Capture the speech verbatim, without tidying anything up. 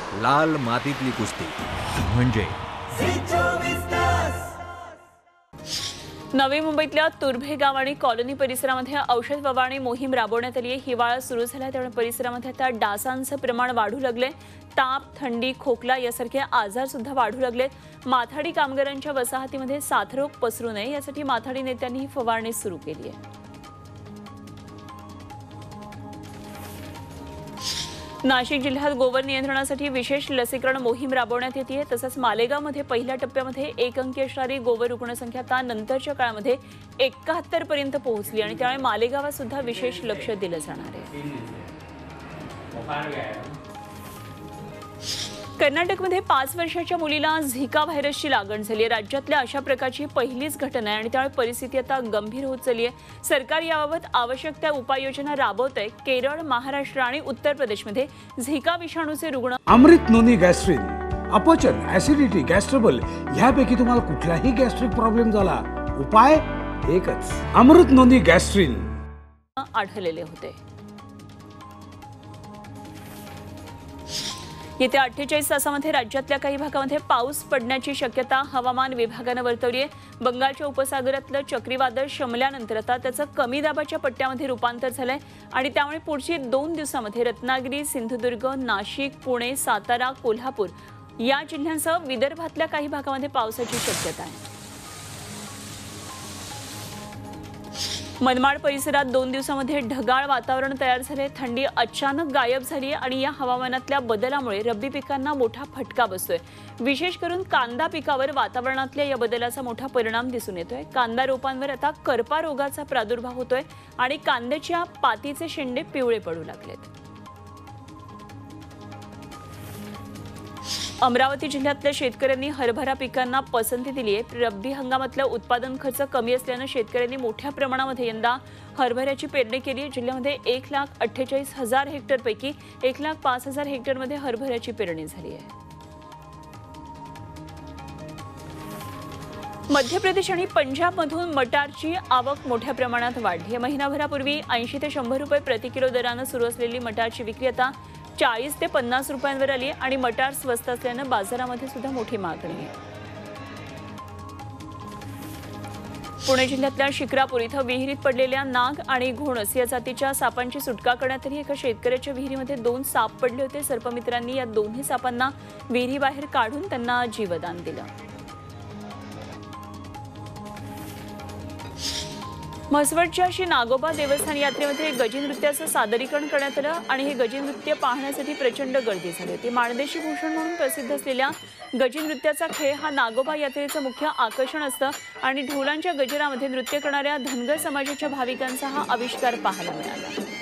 लाल मातीतली कुस्ती म्हणजे नवी मुंबईतल्या तुर्भे गाव आणि कॉलनी परिसरामध्ये औषध फवारणी मोहीम राबवण्यात आली आहे। हिवाळा सुरू झाला त्यामुळे परिसरामध्ये आता डासांचं प्रमाण वाढू लागले। ताप, थंडी, खोकला यासारखे आजार सुद्धा वाढू लागलेत। माथाडी कामगारांच्या वसाहतीमध्ये साथरोग पसरू नये यासाठी माथाडी नेत्यांनी ही फवारणी सुरू केली आहे। नाशिक जिल्ह्यात गोवर नियंत्रणासाठी विशेष लसीकरण मोहीम राबवण्यात येते। तसंच मालेगावमध्ये पहिल्या टप्प्यामध्ये एक अंकी असणारी गोवर रुग्णसंख्या आता नंतरच्या काळामध्ये एकाहत्तर पर्यंत पोहोचली आणि त्यामुळे मालेगावात सुद्धा विशेष लक्ष दिलं जाणार आहे। कर्नाटकमध्ये पाच वर्षाच्या मुलीला झिका व्हायरसची लागण झाली आहे। राज्यातल्या अशा प्रकारची पहिलीच घटना आहे आणि त्यामुळे परिस्थिती आता गंभीर होत चालली आहे। सरकार याबाबत आवश्यक त्या उपाययोजना राबवत आहे। केरळ, महाराष्ट्र आणि उत्तर प्रदेशमध्ये झिका विषाणूचे रुग्ण अमृत नोनी गॅस्ट्रिन, अपचन, ऍसिडिटी, गॅस्ट्रबल ह्यापैकी तुम्हाला कुठलाही गॅस्ट्रिक प्रॉब्लेम झाला, उपाय एकच, अमृत नोनी गॅस्ट्रिन आढळलेले होते। येत्या अठ्ठेचाळीस तासामध्ये राज्यातल्या काही भागामध्ये पाऊस पडण्याची शक्यता हवामान विभागाने वर्तवली आहे। बंगालच्या उपसागरातलं चक्रीवादळ शमल्यानंतर आता त्याचं कमी दाबाच्या पट्ट्यामध्ये रूपांतर झालंय आणि त्यामुळे पुढची दोन दिवसांमध्ये रत्नागिरी, सिंधुदुर्ग, नाशिक, पुणे, सातारा, कोल्हापूर या जिल्ह्यांसह विदर्भातल्या काही भागामध्ये पावसाची शक्यता आहे। मनमाड परिसरात दोन दिवसांमध्ये ढगाळ वातावरण तयार झाले। थंडी अचानक गायब झाली आणि या हवामानातल्या बदलामुळे रब्बी पिकांना मोठा फटका बसतोय। विशेष करून कांदा पिकावर वातावरणातल्या या बदलाचा मोठा परिणाम दिसून येतोय। कांदा रोपांवर आता करपा रोगाचा प्रादुर्भाव होतोय आणि कांद्याच्या पातीचे शेंडे पिवळे पडू लागलेत। अमरावती जिल्ह्यातल्या शेतकऱ्यांनी हरभरा पिकांना पसंती दिली आहे। रब्बी हंगामातलं उत्पादन खर्च कमी असल्याने शेतकऱ्यांनी मोठ्या प्रमाणामध्ये यंदा हरभऱ्याची पेरणी केली आहे। जिल्ह्यामध्ये एक लाख अठ्ठेचाळीस हजार हेक्टरपैकी एक लाख पाच हजार हेक्टरमध्ये हरभऱ्याची पेरणी झाली आहे। मध्य प्रदेश आणि पंजाबमधून मटारची आवक मोठ्या प्रमाणात वाढली आहे। महिनाभरापूर्वी ऐंशी ते शंभर रुपये प्रति किलो दरानं सुरू असलेली मटारची विक्री आता चाळीस ते पन्नास रुपयांवर आली आणि मटार स्वस्त असल्याने बाजारामध्ये सुद्धा मोठी मागणी आहे। पुणे जिल्ह्यातल्या शिक्रापूर इथं विहिरीत पडलेल्या नाग आणि घोणस या जातीच्या सापांची सुटका करण्यात आली। एका शेतकऱ्याच्या विहिरीमध्ये दोन साप पडले होते। सर्पमित्रांनी या दोन्ही सापांना विहिरीबाहेर काढून त्यांना जीवदान दिलं। म्हसवडच्या श्री नागोबा देवस्थान यात्रेमध्ये गजी नृत्याचं सादरीकरण करण्यात आलं आणि हे गजी नृत्य पाहण्यासाठी प्रचंड गर्दी झाली होती। माणदेशी भूषण म्हणून प्रसिद्ध असलेल्या गजी नृत्याचा खेळ हा नागोबा यात्रेचं मुख्य आकर्षण असतं आणि ढोलांच्या गजरामध्ये नृत्य करणाऱ्या धनगर समाजाच्या भाविकांचा हा आविष्कार पाहायला मिळाला।